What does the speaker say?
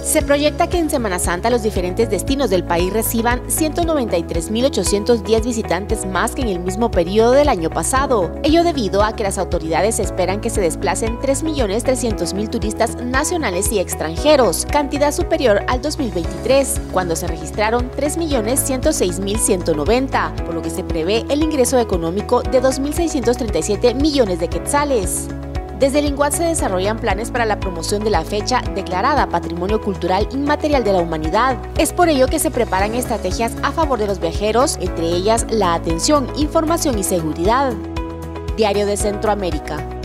Se proyecta que en Semana Santa los diferentes destinos del país reciban 193.810 visitantes más que en el mismo periodo del año pasado. Ello debido a que las autoridades esperan que se desplacen 3.300.000 turistas nacionales y extranjeros, cantidad superior al 2023, cuando se registraron 3.106.190, por lo que se prevé el ingreso económico de 2.637 millones de quetzales. Desde el INGUAT se desarrollan planes para la promoción de la fecha declarada Patrimonio Cultural Inmaterial de la Humanidad. Es por ello que se preparan estrategias a favor de los viajeros, entre ellas la atención, información y seguridad. Diario de Centroamérica.